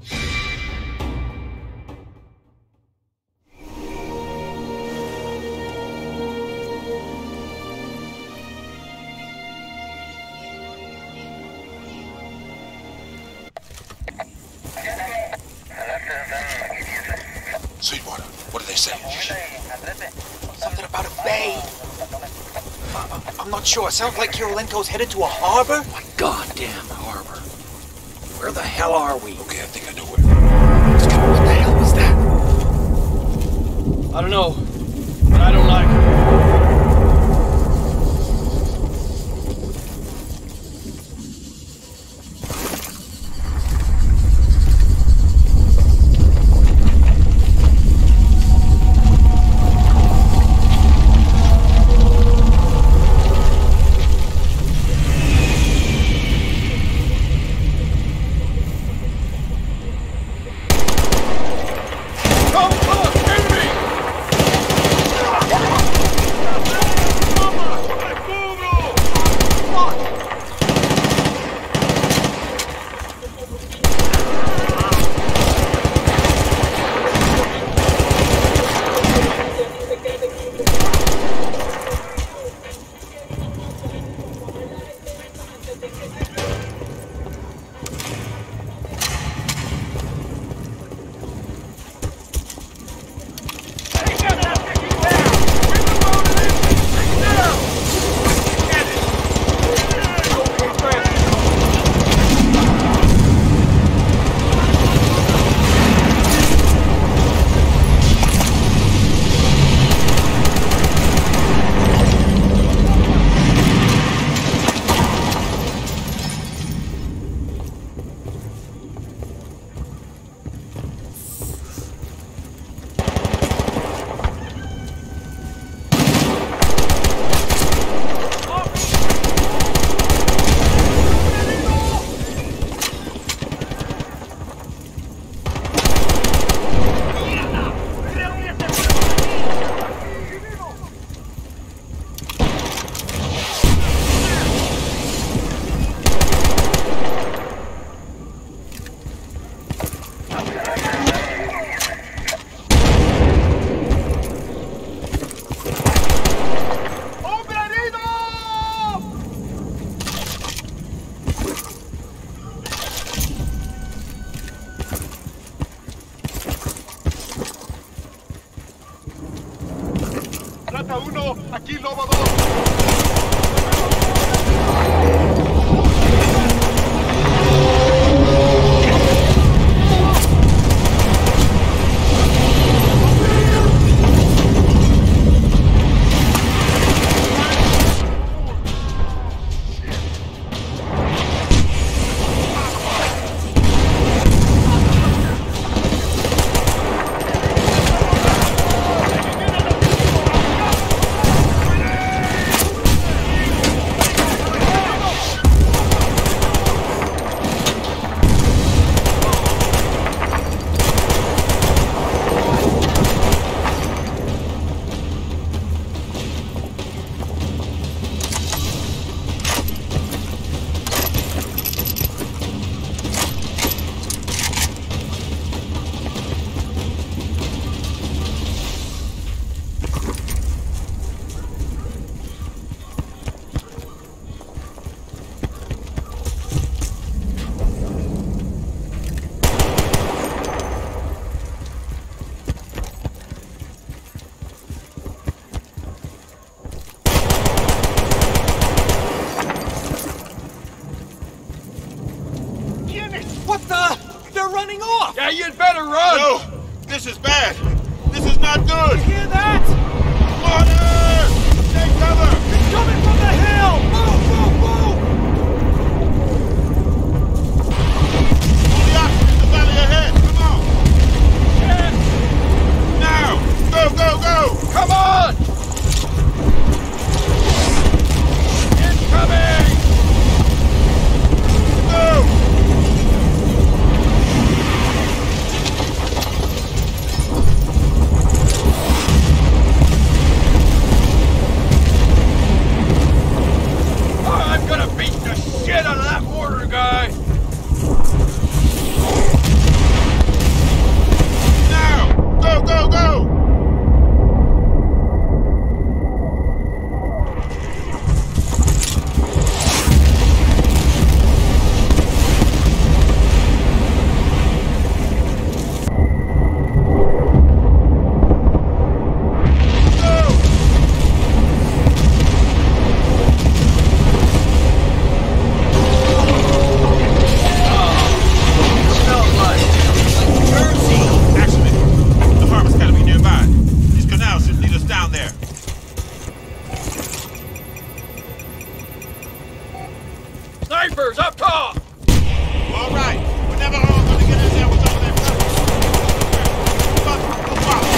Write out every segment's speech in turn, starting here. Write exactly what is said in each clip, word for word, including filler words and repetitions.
Sweetwater, what are they saying? Something about a bay. Uh, I'm not sure. It sounds like Kirilenko's headed to a harbor. Goddamn harbor. Where the hell are we? Okay, I think I know where. Scott, what the hell was that? I don't know, but I don't like it. uno, aquí Lobo dos. What the? They're running off! Yeah, you'd better run! No! This is bad! This is not good! You hear that? Water! Take cover! It's coming from the hill! Move, move, move! All the oxygen in the valley ahead! Come on! Yes! Now! Go, go, go! Come on! Incoming! Go! Snipers up top! All right. We're never all gonna get in there with some of that stuff. Go follow.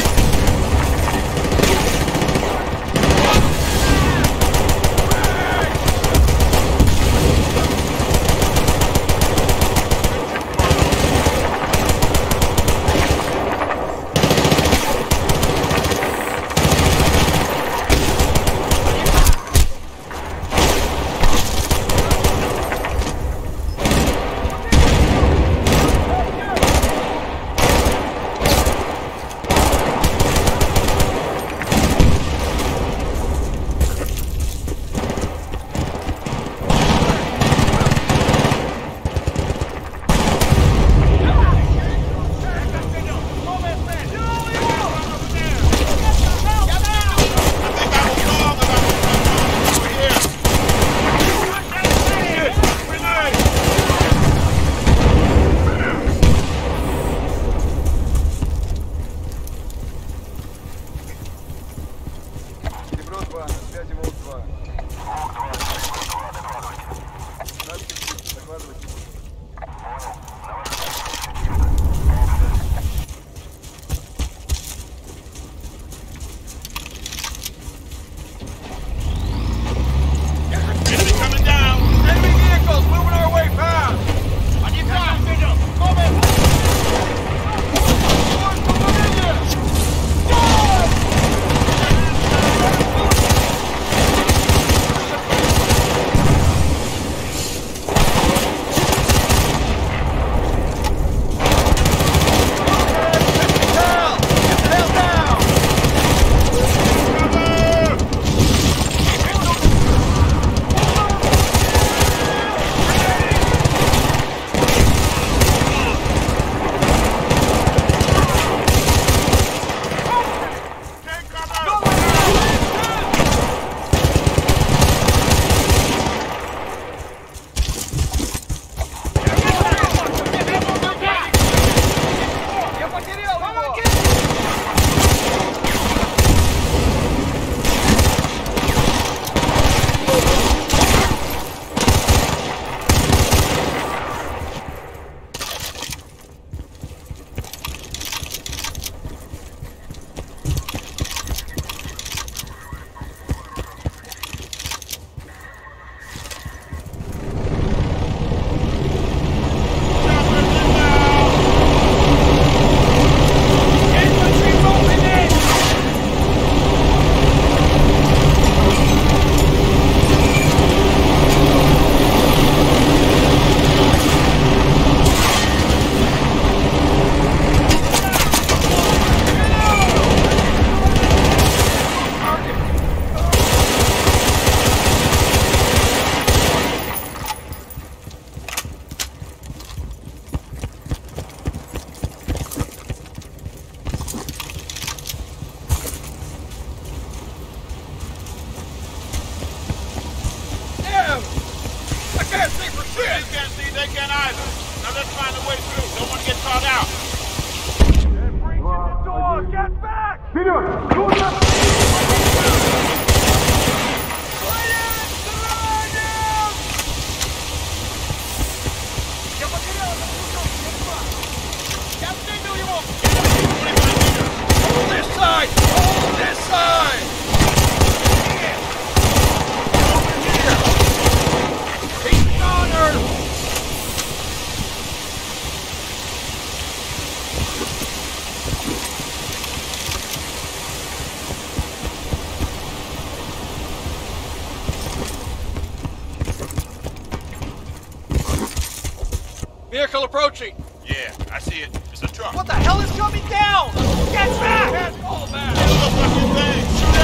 Vehicle approaching! Yeah, I see it. It's a truck. What the hell is coming down? Get back! Can't fall back! Shoot the fucking thing! Shoot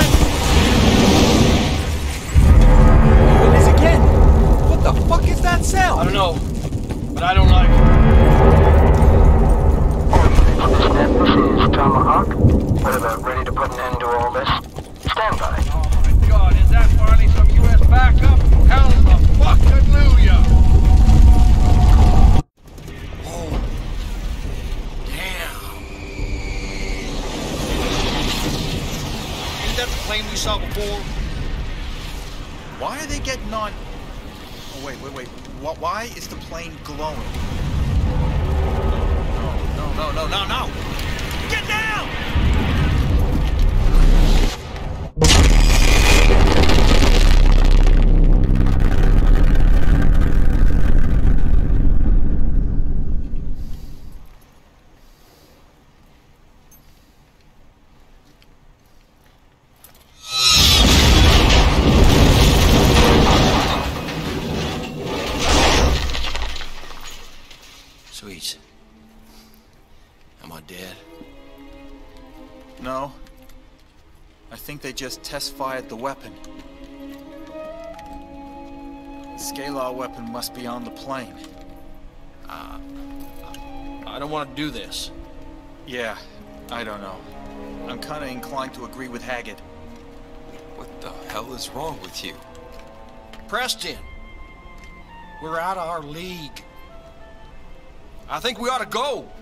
it! It is again! What the fuck is that sound? I don't know, but I don't like it. This is Tomahawk. What about ready to put an end to all this? Stand by. Oh my god, is that finally some U S backup? Hallelujah! Oh, damn. Isn't that the plane we saw before? Why are they getting on? Oh, wait, wait, wait. Wh- Why is the plane glowing? No, no, no, no, no! Get down! Sweet. Am I dead? No. I think they just test-fired the weapon. The scalar weapon must be on the plane. Uh, I don't want to do this. Yeah, I don't know. I'm kinda inclined to agree with Haggett. What the hell is wrong with you? Preston! We're out of our league. I think we ought to go.